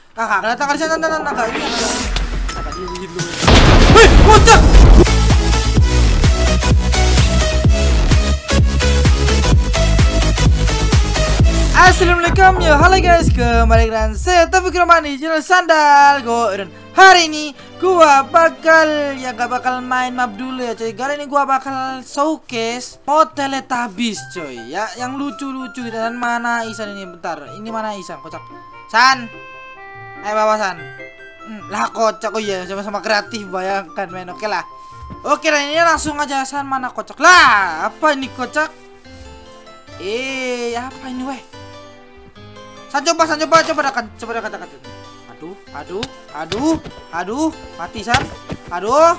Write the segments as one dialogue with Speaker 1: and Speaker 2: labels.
Speaker 1: Kakak, datang ke sana, kakak ini. Kakak dia gigit lu. Wih, kocak! Assalamualaikum, ya halo guys, kembali dengan saya Taufik Romani, channel Sandal Go. Dan hari ini gua bakal gak bakal main map dulu ya coy. Kali ini gua bakal showcase mod Teletubbies coy ya, yang lucu-lucu. Dan mana Isan ini? Bentar, ini mana Isan? Kocak San, bawa San. Lah kocak, oh iya, sama-sama kreatif, bayangkan men. Oke lah, oke lah, ini langsung aja. San mana kocak? Lah, apa ini kocak? Apa ini weh? San coba dekat. Aduh, mati San. Aduh.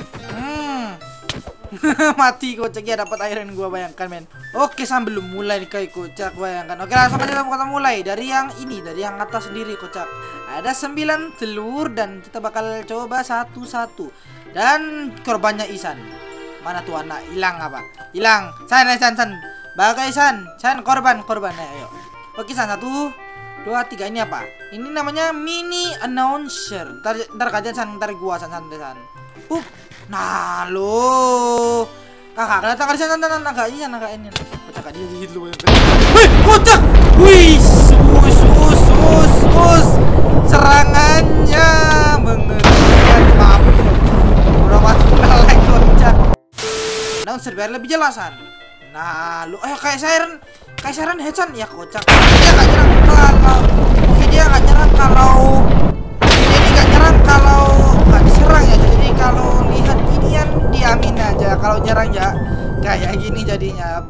Speaker 1: Mati kocaknya, dapat iron gua, bayangkan men. Oke, San belum mulai nih kayak kocak, bayangkan. Oke, langsung aja kita mulai dari yang ini, dari yang atas sendiri kocak. Ada 9 telur dan kita bakal coba satu-satu. Dan korbannya Isan. Mana tuh anak? Hilang apa? Hilang. San. Bagai San korban. Ayo. Oke San, 1, 2, 3. Ini apa? Ini namanya mini announcer. Ntar kalian San, ntar gua San. Nah lo, kakak datang ke sana, naga ini. Kocak dia gigit lu. Wih, kocak. Wih, sus. Serangannya mengerikan. Mampus. Berapa like kocak. Announcer biar lebih jelasan. Nah, lu kayak siren headshot ya kocak. Dia nggak nyerang kalau dia nggak nyerang kalau nggak diserang ya. Jadi kalau lihat ginian diamin aja. Kalau nyerang ya kayak gini jadinya.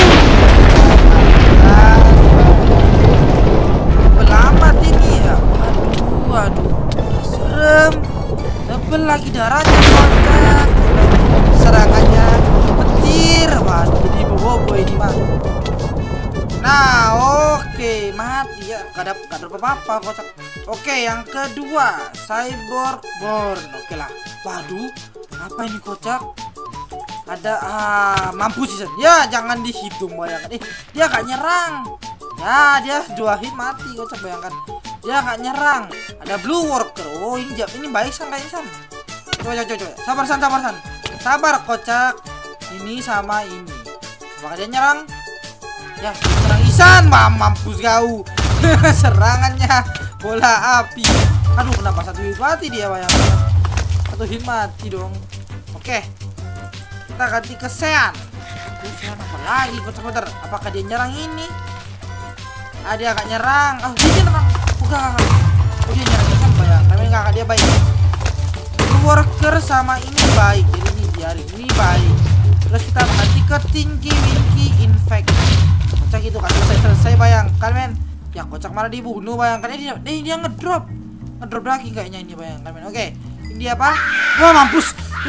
Speaker 1: Belamat ini ya. Waduh, serem. Tebel lagi darahnya kocak. Serangannya petir. Waduh, jadi bobo ini mah. Nah, oke, mati ya. Gak ada apa-apa kocak. Oke, yang kedua, Cyborg Born. Oke lah. Waduh, apa ini kocak? Ada mampus sih. Ya, jangan dihitung, bayangkan. Dia gak nyerang. Ya, dia 2 hit mati kocak, bayangkan. Dia gak nyerang. Ada Blue Worker. Oh, ini baik San kayaknya San. Coba. Sabar San. Sabar kocak. Ini sama ini. Apakah dia nyerang? Ya, serang Isan. Mampus kau. Serangannya bola api. Aduh, kenapa 1 hit mati dia, bayangkan. 1 hit mati dong. Oke, kita ganti ke Sean. Sean apa lagi kocak? Apakah dia nyerang ini? Dia agak nyerang. Dia nyerang. Bukan. Dia nyerang Isan, bayangkan. Tapi enggak, dia baik. Worker sama ini baik. Jadi ini biarin, ini baik. Terus kita ganti ke Tinky Winky Infect. Kocak itu kan selesai, bayangkan men. Ya kocak malah dibunuh, bayangkan. Dia ngedrop lagi kayaknya ini, bayangkan men. Oke, ini dia apa? Wah, mampus.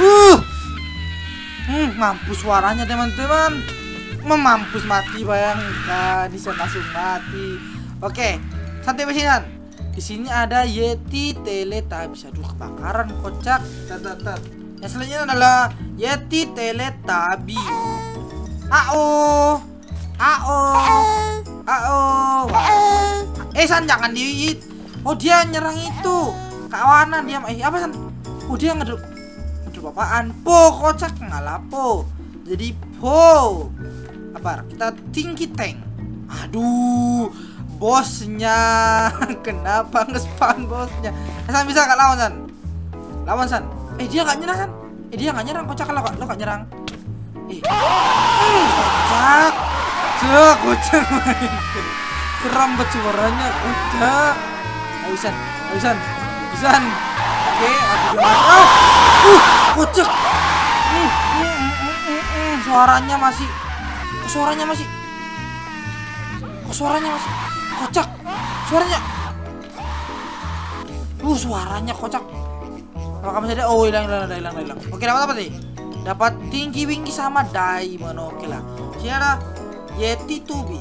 Speaker 1: Mampus suaranya teman-teman. Mampus mati, bayangkan. Bisa langsung mati. Oke, santai besinan. Di sini ada Yeti Teletubbies. Aduh, kebakaran kocak. Tar. Yang selanjutnya adalah Yeti Teletubbies. AO. San, jangan di. Oh, dia nyerang itu. Kawanan dia. Apa San? Oh, dia ngedrop apaan? Kocak ngalah jadi apa? Kita Tinky Tank. Aduh, bosnya. Kenapa nge-spawn bosnya? San, bisa gak lawan San? Lawan San. Dia gak nyerang San. Dia gak nyerang kocak. Kalau lo gak nyerang. Kocak main. Seram banget suaranya kocak. Ayo San. Oke, aku kocak. Suaranya masih kocak. Suaranya kocak. Apakah masih ada? Oh, hilang. Oke, dapat apa nih? Dapat Tinky Winky sama Diamond. Oke lah. Sini ada Yeti Tubi.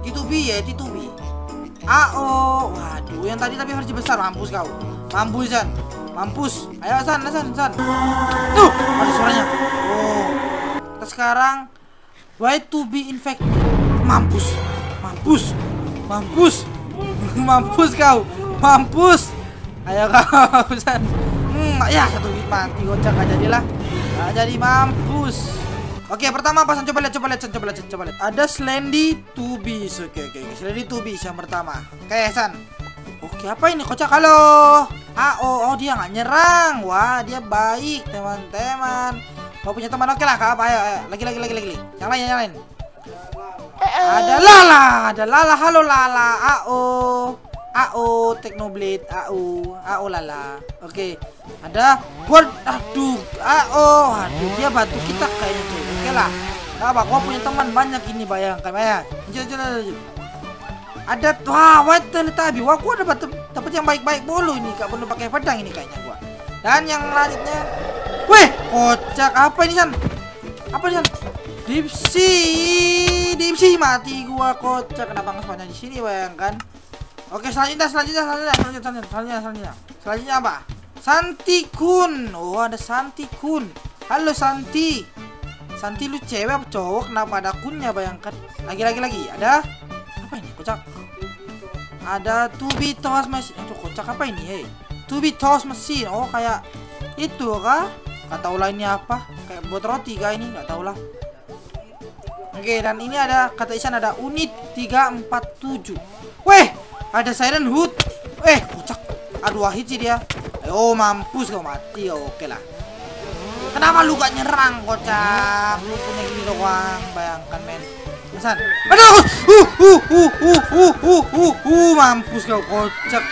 Speaker 1: Waduh, yang tadi tapi versi besar. Mampus kau. Mampus. Ayo San. Tuh, ada suaranya. Oh. Kita sekarang Why to be infected. Mampus kau. Ayo kau San. Ya satu hit mati kocak, gak jadilah. Gak jadi, mampus. Oke, pertama apa San? Coba lihat. Ada Slendy Tubis. Oke. Slendy Tubis yang pertama. Oke, San. Oke, apa ini kocak? Halo. Oh dia nggak nyerang. Wah, dia baik, teman-teman. Kau punya teman, oke lah, Kak. Ayo. Lagi. Yang lain. Ada Lala. Halo Lala. Technoblade. Lala. Oke. Ada Word. Aduh, dia bantu kita kayaknya tuh. Oke lah. Apa? Kau punya teman banyak ini, bayangkan ya. Lanjut. Ada white Teletubby. Wah, gua dapat yang baik-baik bolu ini. Gak perlu pakai pedang ini kayaknya gua. Dan yang lanjutnya, weh, kocak apa ini San? Dipsy mati gua, kocak. Kenapa ngespawnnya di sini, bayangkan? Oke, selanjutnya apa? Santi Kun. Oh, ada Santi Kun. Halo Santi. Santi, lu cewek apa cowok? Kenapa ada kunnya, bayangkan? Lagi. Ada apa ini, kocak? Ada Tubi Toast Machine. Aduh, kocak apa ini, hei? Tubi Toast Machine. Oh, kayak itu kah? Gak tau lah ini apa. Kayak buat roti kah ini? Gak tau lah. Oke, dan ini ada, kata Isan ada unit 347. Weh, ada Siren Hood. Kocak. Aduh, hit sih dia. Oh, mampus kau, mati kau. Oke lah. Kenapa lu gak nyerang, kocak? Lu punya gini doang, bayangkan, men. San. Aduh. Mampus kau, kocak.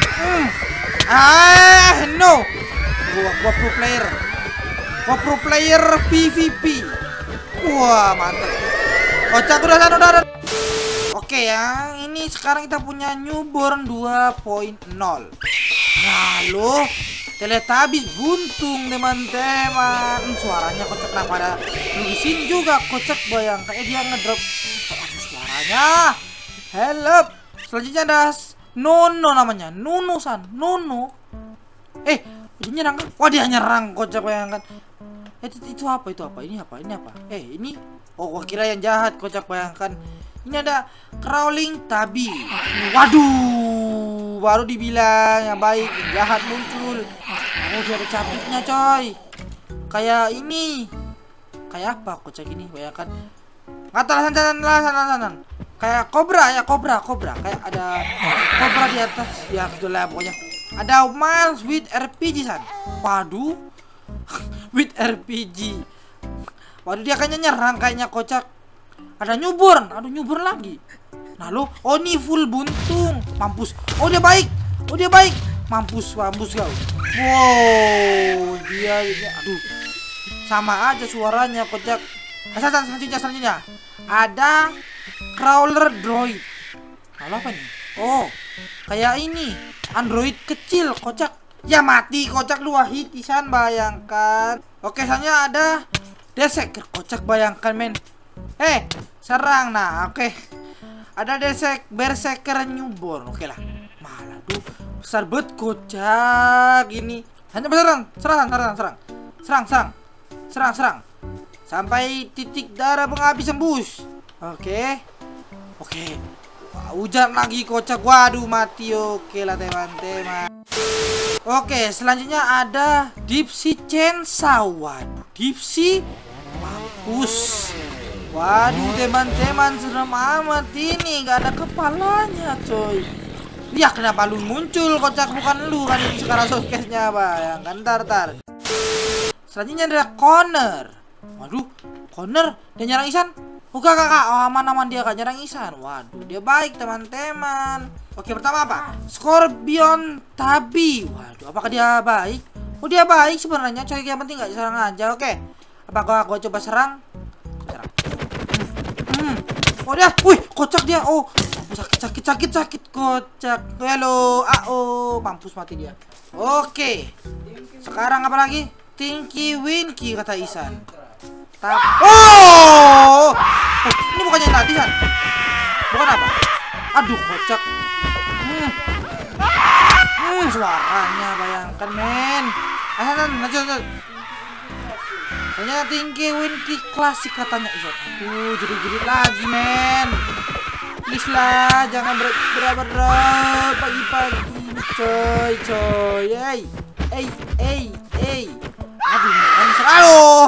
Speaker 1: No. Gua pro player PVP. Wah, mantap. Kocak udah. Oke ya, ini sekarang kita punya Newborn 2.0. Nah, lo Teletubbies buntung, teman-teman. Suaranya kocak, kenapa ada lu di sini juga, kocak, bayangkan. Dia ngedrop. Aduh, suaranya. Help. Selanjutnya ada Nono namanya. Nono San. Nono. Dia nyerang kan? Wah, dia nyerang, kocak, bayangkan. Itu apa? Ini apa? Ini. Oh, gua kira yang jahat, kocak, bayangkan. Ini ada Crawling Tubby. Waduh, baru dibilang yang baik, yang jahat muncul. Oh, dia ada capitnya, coy. Kayak ini. Kayak apa, kocak ini, bayangkan. Nggak tahu, sana. Kayak kobra. Kayak ada kobra di atas. Ya, itulah pokoknya. Ada Miles with RPG, San. Waduh. With RPG. Waduh, dia kayaknya nyerang, kayaknya, kocak. Ada Newborn. Aduh, Newborn lagi. Nah, lo. Oh, ini full buntung. Mampus. Oh, dia baik. Mampus kau. Wow, dia. Aduh. Sama aja suaranya, kocak. Selanjutnya. Ada Crawler Droid. Lalu apa nih? Oh, kayak ini. Android kecil, kocak. Ya mati, kocak, 2 hit, Isan, bayangkan. Oke, selanjutnya ada Desek, kocak, bayangkan, men. Serang. Nah, oke. Ada Berserker Newborn. Oke lah. Malah tuh besar banget, kocak ini. Hanya serang. Sampai titik darah penghabis embus. Oke. Wah, hujan lagi, kocak. Waduh, mati. Oke lah, teman-teman. Oke, selanjutnya ada Dipsy Chainsaw. Waduh, Dipsy. Mampus. Waduh, teman-teman, serem amat ini, gak ada kepalanya, coy. Ya, kenapa lu muncul, kocak? Bukan lu kan ini sekarang showcase-nya, bayangkan. Ntar. Selanjutnya ada Connor. Waduh, Connor, dia nyerang Isan. Oh, kakak. Oh, aman dia gak nyerang Isan. Waduh, dia baik, teman-teman. Oke, pertama apa? Scorpion Tubby. Waduh, apakah dia baik? Oh, dia baik sebenarnya, coy. Yang penting gak serang aja. Oke. Apakah gua coba serang? Oh, dia. Wih, kocak dia. Oh, sakit, kocak. Halo. Mampus, mati dia. Oke. Sekarang apa lagi? Tinky Winky, kata Isan. Ini bukannya yang tadi, San? Bukan apa? Aduh, kocak. Suaranya, bayangkan, men. Lanjut. Ternyata Tinky Winky klasik, katanya. Aduh, jerit-jerit lagi, men. Please lah, jangan berat pagi-pagi, coy. Aduh.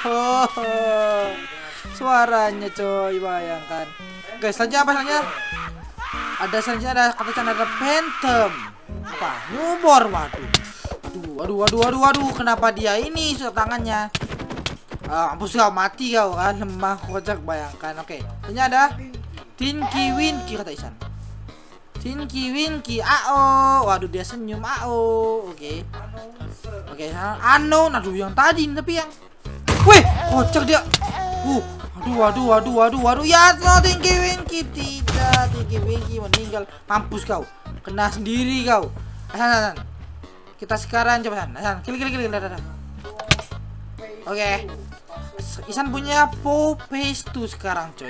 Speaker 1: Suaranya coy, bayangkan. Oke, selanjutnya apa selanjutnya? Selanjutnya ada phantom. Apa? Nyubor, waduh. Aduh, kenapa dia ini tangannya? Mampus kau, mati kau kan, lemah kocak, bayangkan. Oke, ini ada Tinky Winky kata Isan. Tinky Winky, waduh dia senyum, Oke, Anon, aduh yang tadi tapi yang, wih, kocak dia. Aduh, ya Tinky Winky, tidak, Tinky Winky meninggal, mampus kau, kena sendiri kau. Hasan. Kita sekarang coba Hasan, kill. Oke. Isan punya Phase 2 sekarang coy.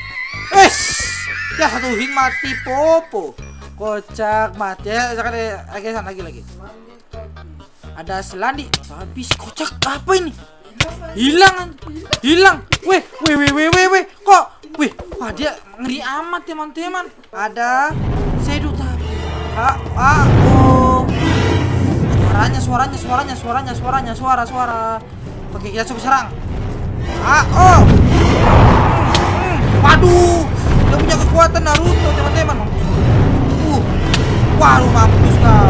Speaker 1: Ya satu hit mati Popo. Kocak mati ya. Lagi. Ada Selandi. Habis kocak apa ini? Hilang. Weh. Kok? Wah dia ngeri amat teman-teman. Ada Shadow tapi. Suara. Oke, kita coba serang. Waduh, dia punya kekuatan Naruto teman-teman. Waduh, mampus kau.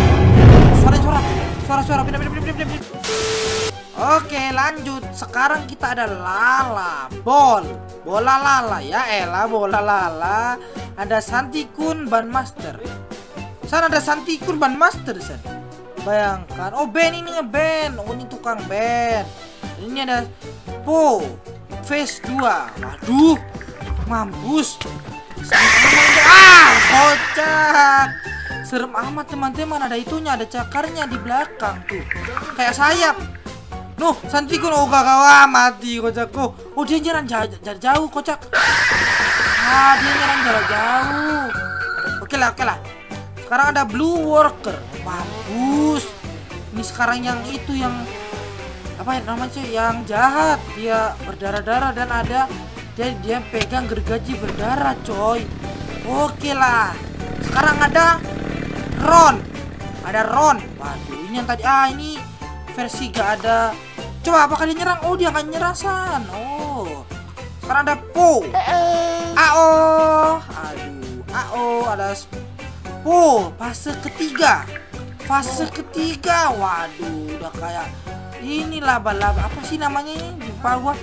Speaker 1: Suara, pindah. Oke, lanjut. Sekarang kita ada Lala bola Lala ya, bola Lala. Ada Santikun Bandmaster. Sana ada Santikun Bandmaster, San. Bayangkan. Ben ini ngeband. Ini tukang band. Ini ada Phase 2. Waduh, mampus. Kocak. Serem amat teman-teman. Ada itunya, ada cakarnya di belakang tuh, kayak sayap. Santikun, gak mati kocakku. Dia nyerang jarak jauh kocak. Dia nyerang jarak jauh. Oke lah. Sekarang ada Blue Worker. Bagus. Ini sekarang yang itu yang apa ya namanya, yang jahat. Dia berdarah-darah dan ada dia pegang gergaji berdarah coy. Oke lah. Sekarang ada Ron. Waduh, ini yang tadi. Ini versi gak ada. Coba apakah dia nyerang? Dia akan nyerang San. Sekarang ada Po. Ada fase ketiga. Waduh, udah kayak ini laba-laba. Apa sih namanya ini? Lupa gua.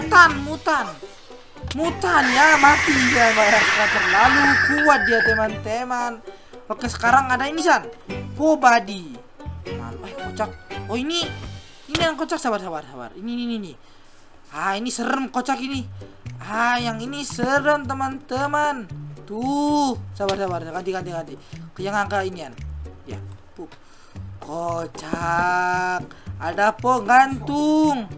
Speaker 1: Mutan ya, mati dia. Terlalu kuat dia teman-teman. Oke, sekarang ada ini San. Body. Kocak. Ini yang kocak. Sabar. Ini. Ini serem kocak ini. Yang ini serem teman-teman. Tuh, sabar. Ganti. Yang angka inian. Ya, kocak. Ada po gantung.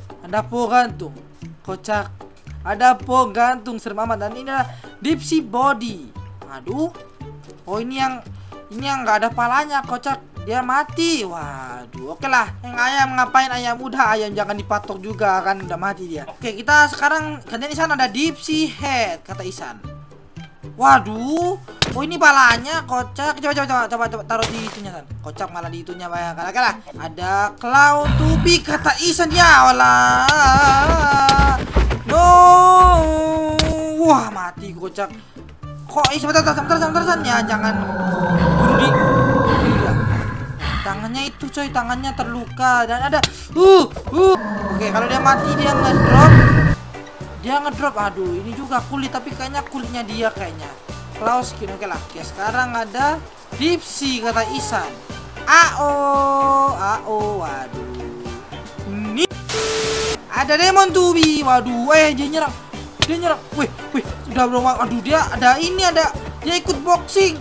Speaker 1: Kocak. Ada po gantung, serem amat. Dan ini adalah Dipsy Body. Aduh. Ini yang nggak ada palanya, kocak. Dia mati. Waduh, oke lah. Yang ayam ngapain ayam? Udah ayam jangan dipatok juga kan, udah mati dia. Oke, kita sekarang gantian. Di sana ada Dipsy Head kata Isan. Waduh, ini palanya kocak. Coba taruh di itunya San. Kocak malah di itunya, bayangkan. Oke lah. Ada Clown Tubi kata Isan ya. Walah. Wah, mati kocak. Kok sebentar San ya, jangan buru di. Tangannya itu coy, tangannya terluka dan ada Oke, kalau dia mati dia ngedrop. Aduh, ini juga kulit tapi kayaknya kulitnya dia kayaknya. Klaus skin. Oke lah. Oke, sekarang ada Dipsy kata Isan. Waduh. Ini ada Demon Tubi. Waduh, dia nyerang. Wih, sudah belum. Aduh, dia ikut boxing.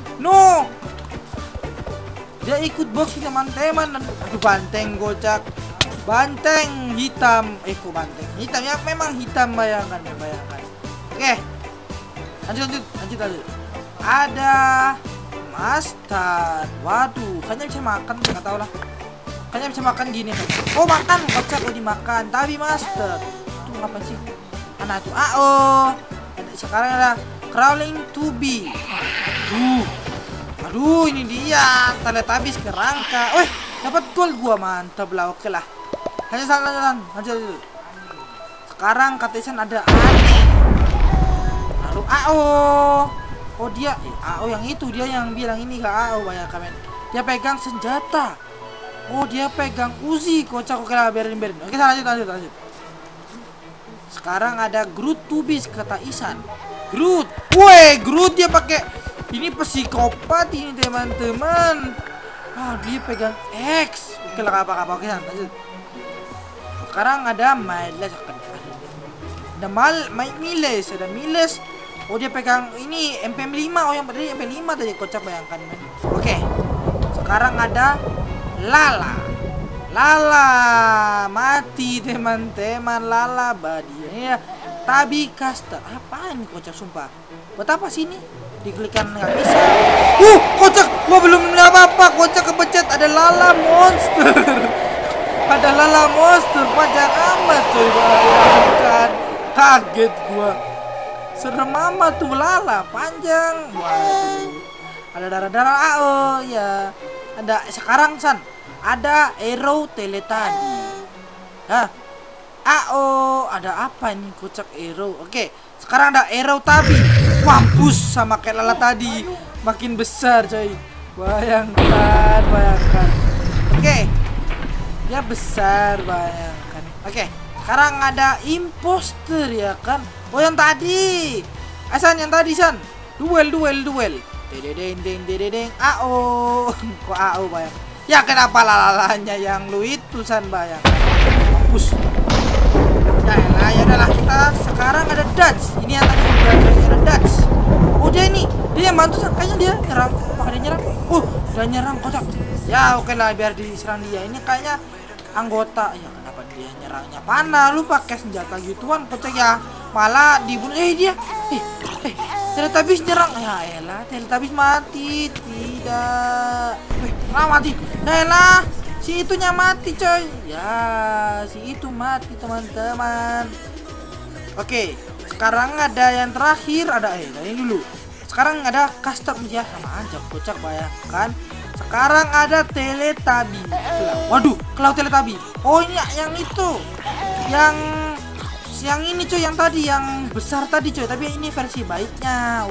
Speaker 1: Dia ikut boxing teman-teman. Aduh, banteng gocak. Banteng hitam. Kok banteng hitam ya? Memang hitam, bayangkan. Oke. Lanjut. Ada Master. Waduh, kayaknya bisa makan, enggak tahu lah. Kayaknya bisa makan gini. Makan kocak, dimakan. Tapi Master. Itu apa sih? Itu. Sekarang ada Crawling Tubi. Waduh, ini dia Teletubbies kerangka. Weh, dapat gol gua, mantap lah. Oke lah. Lanjut. Sekarang kata Isan ada aneh. Lalu AO. Oh dia AO yang itu, dia yang bilang ini ke AO banyak komen. Dia pegang senjata. Oh dia pegang Uzi, kocak. Oke lah, biarin. Oke, lanjut. Sekarang ada Groot Tubis kata Isan. Groot. Woi, Groot dia pakai ini psikopat ini teman-teman. Dia pegang X. Oke lah, apa. Oke, lanjut. Sekarang ada Miles. Ada Miles. Oh dia pegang ini MP5. Oh yang tadi MP5 tadi, kocak bayangkan. Oke. Sekarang ada Lala mati teman-teman. Lala badia. Tabi caster. Apaan nih, kocak sumpah. Buat apa sih ini? Diklikkan nggak bisa. Kocak. Gua belum apa-apa. Kocak kepencet. Ada Lala monster. Ada Lala monster. Panjang amat coy. Bayangkan. Kaget gua. Serem amat tuh Lala. Panjang. Waduh. Ada darah-darah. Oh ya. Ada sekarang San. Ada Arrow Teletubby. Ada apa ini, kocak Arrow. Oke, sekarang ada Arrow Tubby. Mampus sama kayak Lala tadi. Makin besar coy. Bayangkan. Oke. Dia besar, bayangkan. Oke, sekarang ada Imposter ya kan. Oh yang tadi. Yang tadi San. Duel. Dedeng. AO. Kok AO bayang. Ya kenapa lalanya yang lu itu San bayang. Mampus. Ya udahlah, kita sekarang ada Dutch. Ini yang tadi udah ada Dutch. Oh dia yang bantu San. Kayaknya dia nyerang. Apakah dia nyerang? Dia nyerang, kocak. Ya oke lah, biar diserang dia. Ini kayaknya anggota. Ya kenapa dia nyerangnya panah? Lu pakai senjata gituan, kocak ya. Malah dibunuh. Dia. Teletubbies nyerang. Ya elah, Teletubbies mati. Tidak. Mati. Elah, si itunya mati coy. Ya, si itu mati teman-teman. Oke, sekarang ada yang terakhir. Ada ini dulu. Sekarang ada custom ya, sama aja kocak bayangkan. Sekarang ada Teletubby. Waduh, Cloud Teletubby. Oh ini yang itu. Yang ini coy, yang tadi yang besar tadi coy, tapi ini versi baiknya.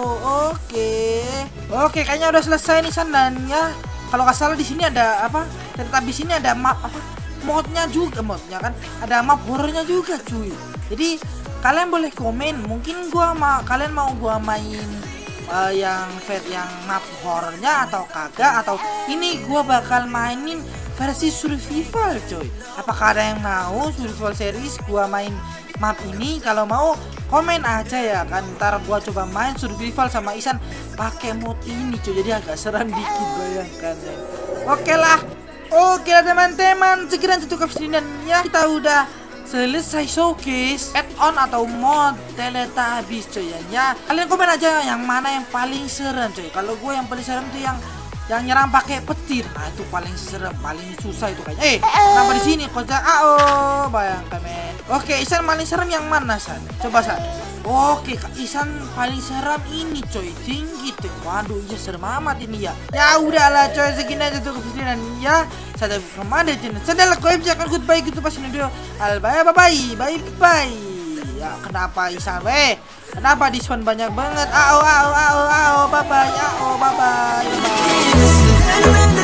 Speaker 1: Oke, kayaknya udah selesai nih San. Dan ya kalau nggak salah di sini ada apa? Teletubby sini ada map apa? Modnya kan. Ada map horornya juga cuy. Jadi kalian boleh komen, mungkin kalian mau gua main yang map horornya atau kagak, atau ini gua bakal mainin versi survival coy. Apakah ada yang mau survival series gua main map ini? Kalau mau komen aja ya kan, ntar gua coba main survival sama Isan pakai mod ini coy, jadi agak serem dikit bayangkan ya. Oke lah teman-teman, sekian cukup sini dan ya kita udah selesai showcase add-on atau mod Teletubbies coy ya. Kalian komen aja yang mana yang paling serem coy. Kalau gue yang paling serem tuh yang nyerang pakai petir. Nah itu paling serem, paling susah itu kayaknya. Kenapa di sini kocak? Bayangkan men. Oke, Isan paling serem yang mana San? Coba San. Oke, Isan paling serem ini coy, tinggi tuh. Waduh, iya serem amat ini ya. Ya udahlah coy, segini aja tuh kepikiran ya. Saya kemana channel. Saya lakukan jangan goodbye gitu pas video. Bye. Ya kenapa Isan Kenapa diskon banyak banget? Bye bye.